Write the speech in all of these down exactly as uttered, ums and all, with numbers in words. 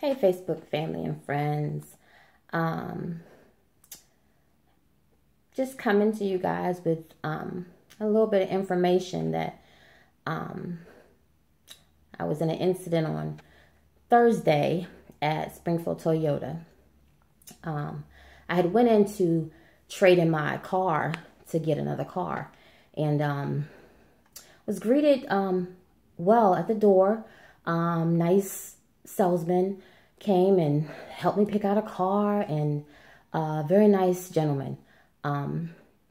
Hey, Facebook family and friends. Um, just coming to you guys with um, a little bit of information that um, I was in an incident on Thursday at Springfield Toyota. Um, I had went in to trade in my car to get another car, and um, was greeted um, well at the door. Um, nice salesman came and helped me pick out a car, and a uh, very nice gentleman. Um,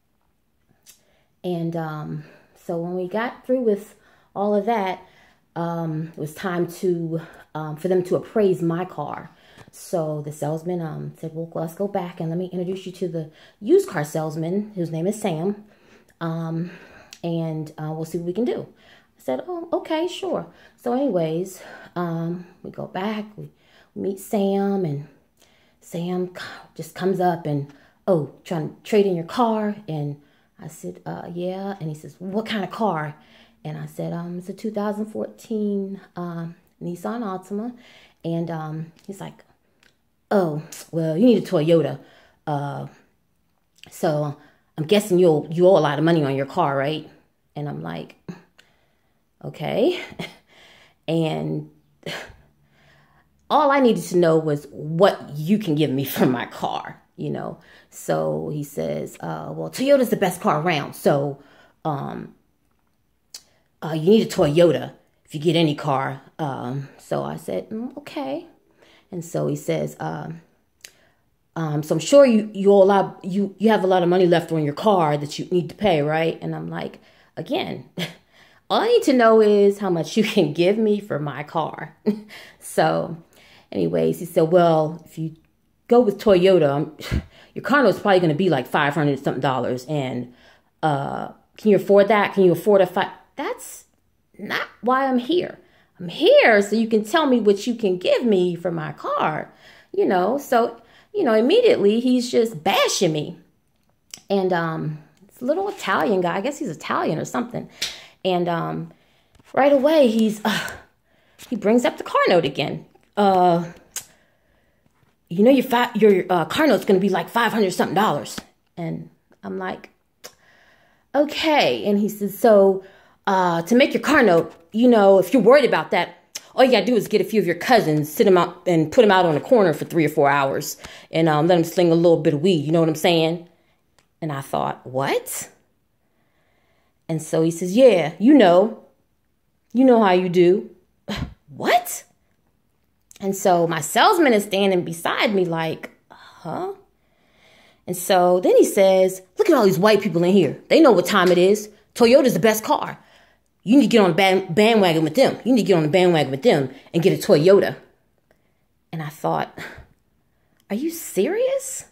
and um, so when we got through with all of that, um, it was time to um, for them to appraise my car. So the salesman um, said, well, let's go back and let me introduce you to the used car salesman, whose name is Sam, um, and uh, we'll see what we can do. I said, oh, okay, sure. So anyways, um, we go back, we meet Sam, and Sam just comes up and, oh, trying to trade in your car? And I said, uh, yeah. And he says, what kind of car? And I said, um, it's a two thousand fourteen um, Nissan Altima. And um, he's like, oh, well, you need a Toyota. Uh, so I'm guessing you'll, you owe a lot of money on your car, right? And I'm like, okay. And all I needed to know was what you can give me for my car, you know. So he says, uh, well, Toyota's the best car around. So um, uh, you need a Toyota if you get any car. Um, so I said, mm, okay. And so he says, um, um, so I'm sure you you, owe a lot, you you have a lot of money left on your car that you need to pay, right? And I'm like, again, all I need to know is how much you can give me for my car. So anyways, he said, well, if you go with Toyota, your car note is probably going to be like five hundred something dollars. And uh, can you afford that? Can you afford a five? That's not why I'm here. I'm here so you can tell me what you can give me for my car, you know. So, you know, immediately he's just bashing me. And um, it's a little Italian guy. I guess he's Italian or something. And um, right away, he's uh, he brings up the car note again. Uh, you know, your fi your uh, car note's going to be like five hundred something dollars. And I'm like, okay. And he says, so uh, to make your car note, you know, if you're worried about that, all you got to do is get a few of your cousins, sit them out and put them out on the corner for three or four hours and um, let them sling a little bit of weed. You know what I'm saying? And I thought, what? And so he says, yeah, you know, you know how you do. What? And so my salesman is standing beside me like, huh? And so then he says, look at all these white people in here. They know what time it is. Toyota's the best car. You need to get on the bandwagon with them. You need to get on the bandwagon with them and get a Toyota. And I thought, are you serious?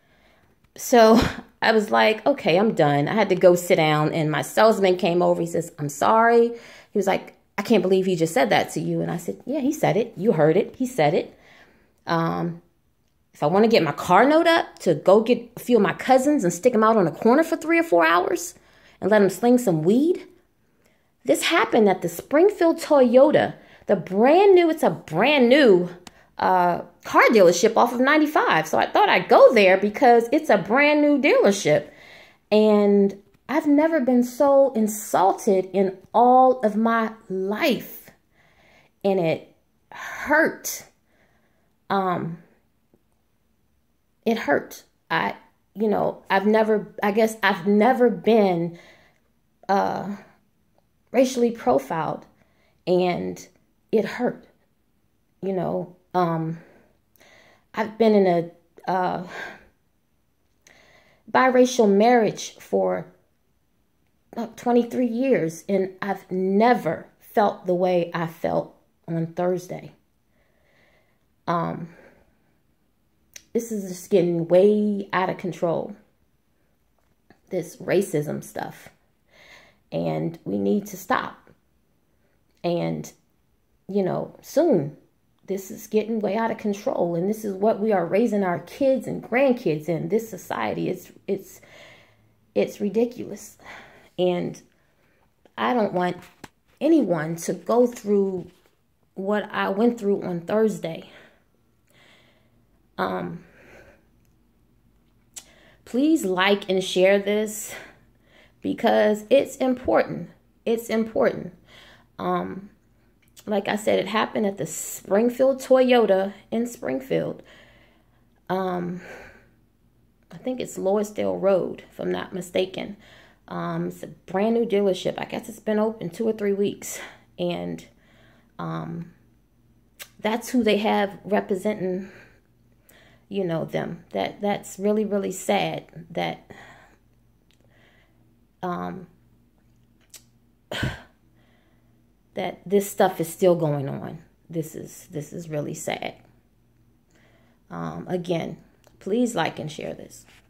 So I was like, okay, I'm done. I had to go sit down, and my salesman came over. He says, I'm sorry. He was like, I can't believe he just said that to you. And I said, yeah, he said it. You heard it. He said it. Um, if I want to get my car note up to go get a few of my cousins and stick them out on the corner for three or four hours and let them sling some weed. This happened at the Springfield Toyota, the brand new, it's a brand new uh, car dealership off of ninety-five. So I thought I'd go there because it's a brand new dealership. And I've never been so insulted in all of my life. And it hurt. Um, it hurt. I, you know, I've never, I guess I've never been uh, racially profiled, and it hurt. You know, um, I've been in a uh, biracial marriage for about twenty-three years, and I've never felt the way I felt on Thursday. Um, this is just getting way out of control, this racism stuff, and we need to stop. And, you know, soon, this is getting way out of control, and this is what we are raising our kids and grandkids in this society. It's, it's, it's ridiculous. And I don't want anyone to go through what I went through on Thursday. Um, please like and share this because it's important. It's important. Um, like I said, it happened at the Springfield Toyota in Springfield. Um, I think it's Loisdale Road, if I'm not mistaken. Um, it's a brand new dealership. I guess it's been open two or three weeks. And um, that's who they have representing, you know, them. That that's really, really sad that um, that this stuff is still going on. This is this is really sad. Um, again, please like and share this.